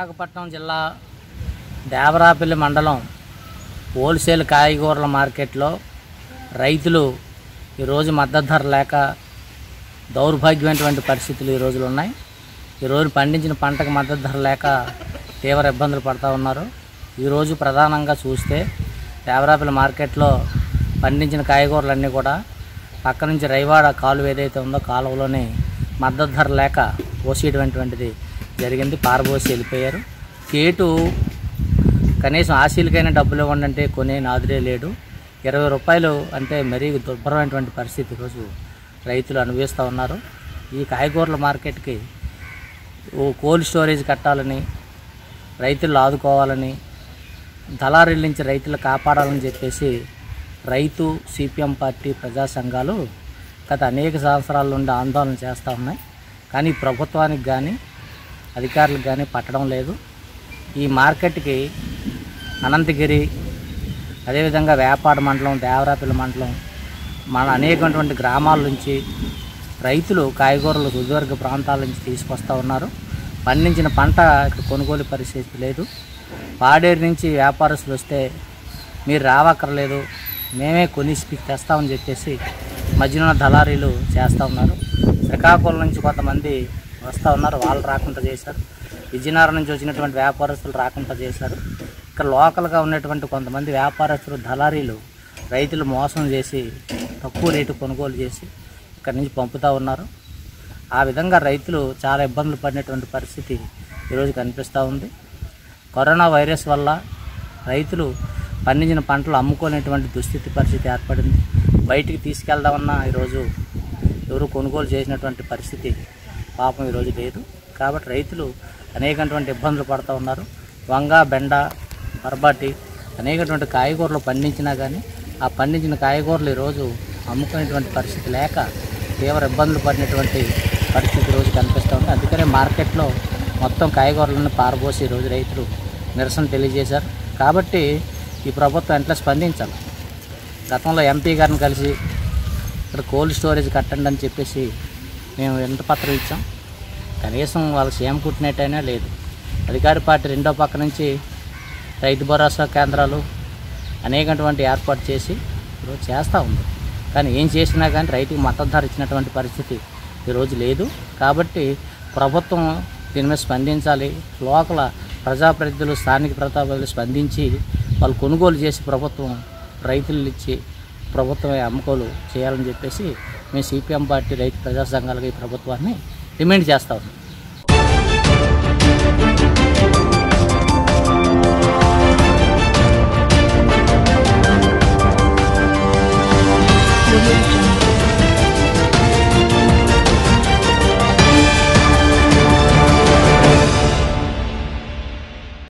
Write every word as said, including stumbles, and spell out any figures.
విశాఖపట్నం జిల్లా దేవరాపల్లి మండలం హోల్సేల్ కాయగూరల మార్కెట్లో రైతులు ఈరోజు మద్దతు ధర లేక దౌర్భాగ్యమైనటువంటి పరిస్థితులు ఈ రోజులు ఉన్నాయి. ఈరోజు పండించిన పంటకు మద్దతు ధర లేక తీవ్ర ఇబ్బందులు పడుతూ ఉన్నారు. ఈరోజు ప్రధానంగా చూస్తే దేవరాపల్లి మార్కెట్లో పండించిన కాయగూరలన్నీ కూడా పక్క నుంచి రైవాడ కాలువ ఏదైతే ఉందో కాలువలోనే మద్దతు ధర లేక పోసేటువంటిది జరిగింది. పారబోసి వెళ్ళిపోయారు. కేటు కనీసం ఆశీలకైనా డబ్బులు ఇవ్వండి అంటే కొనే నాదురే లేడు. ఇరవై రూపాయలు అంటే మరీ దుర్భరమైనటువంటి పరిస్థితి ఈరోజు రైతులు అనుభవిస్తూ ఉన్నారు. ఈ కాయగూరల మార్కెట్కి ఓ కోల్డ్ స్టోరేజ్ కట్టాలని, రైతులు ఆదుకోవాలని, దళారీల నుంచి రైతులు కాపాడాలని చెప్పేసి రైతు సిపిఎం పార్టీ ప్రజా సంఘాలు గత అనేక సంవత్సరాల నుండి ఆందోళన చేస్తూ ఉన్నాయి. కానీ ప్రభుత్వానికి కానీ అధికారులకు కానీ పట్టడం లేదు. ఈ మార్కెట్కి అనంతగిరి, అదేవిధంగా వేపాడ మండలం, దేవరాపల్లి మండలం, మన అనేకమైనటువంటి గ్రామాల నుంచి రైతులు కాయగూరలు సుదీర్ఘ ప్రాంతాల నుంచి తీసుకొస్తూ ఉన్నారు. పండించిన పంట ఇక్కడ కొనుగోలు పరిస్థితి లేదు. పాడేరు నుంచి వ్యాపారస్తులు వస్తే మీరు రావక్కర్లేదు, మేమే కొని తెస్తామని చెప్పేసి మధ్యలో దళారీలు చేస్తూ ఉన్నారు. శ్రీకాకుళం నుంచి కొంతమంది వస్తూ ఉన్నారు, వాళ్ళు రాకుండా చేశారు. విజయనగరం నుంచి వచ్చినటువంటి వ్యాపారస్తులు రాకుండా చేశారు. ఇక్కడ లోకల్గా ఉన్నటువంటి కొంతమంది వ్యాపారస్తులు, దళారీలు రైతులు మోసం చేసి తక్కువ రేటు కొనుగోలు చేసి ఇక్కడ నుంచి పంపుతూ ఉన్నారు. ఆ విధంగా రైతులు చాలా ఇబ్బందులు పడినటువంటి పరిస్థితి ఈరోజు కనిపిస్తూ ఉంది. కరోనా వైరస్ వల్ల రైతులు పండించిన పంటలు అమ్ముకునేటువంటి దుస్థితి పరిస్థితి ఏర్పడింది. బయటికి తీసుకెళ్దామన్నా ఈరోజు ఎవరు కొనుగోలు చేసినటువంటి పరిస్థితి పాపం ఈరోజు లేదు. కాబట్టి రైతులు అనేకటువంటి ఇబ్బందులు పడుతూ ఉన్నారు. వంగ, బెండ, బర్బాటి అనేకటువంటి కాయగూరలు పండించినా కానీ ఆ పండించిన కాయగూరలు ఈరోజు అమ్ముకునేటువంటి పరిస్థితి లేక తీవ్ర ఇబ్బందులు పడినటువంటి పరిస్థితి ఈరోజు కనిపిస్తూ ఉంది. అందుకనే మార్కెట్లో మొత్తం కాయగూరలను పారబోసి ఈరోజు రైతులు నిరసన తెలియజేశారు. కాబట్టి ఈ ప్రభుత్వం ఎట్లా స్పందించాలి. గతంలో ఎంపీ గారిని కలిసి ఇక్కడ కోల్డ్ స్టోరేజ్ కట్టండి అని చెప్పేసి మేము ఎంత పత్రం ఇచ్చాం. కనీసం వాళ్ళకి సీఎం కుట్టినట్టయినా లేదు. అధికార పార్టీ రెండో పక్క నుంచి రైతు భరోసా కేంద్రాలు అనేకటువంటి ఏర్పాటు చేసి ఈరోజు చేస్తూ ఉంది. కానీ ఏం చేసినా కానీ రైతుకి మద్దతు ధర ఇచ్చినటువంటి పరిస్థితి ఈరోజు లేదు. కాబట్టి ప్రభుత్వం దీని మీద స్పందించాలి. లోకల్ ప్రజాప్రతినిధులు, స్థానిక ప్రజాప్రతినిధులు స్పందించి వాళ్ళు కొనుగోలు చేసి ప్రభుత్వం రైతులు ఇచ్చి ప్రభుత్వమే అమ్మకాలు చేయాలని చెప్పేసి మేము సిపిఎం పార్టీ రైతు ప్రజా సంఘాలుగా ఈ ప్రభుత్వాన్ని డిమాండ్ చేస్తూ ఉన్నాం.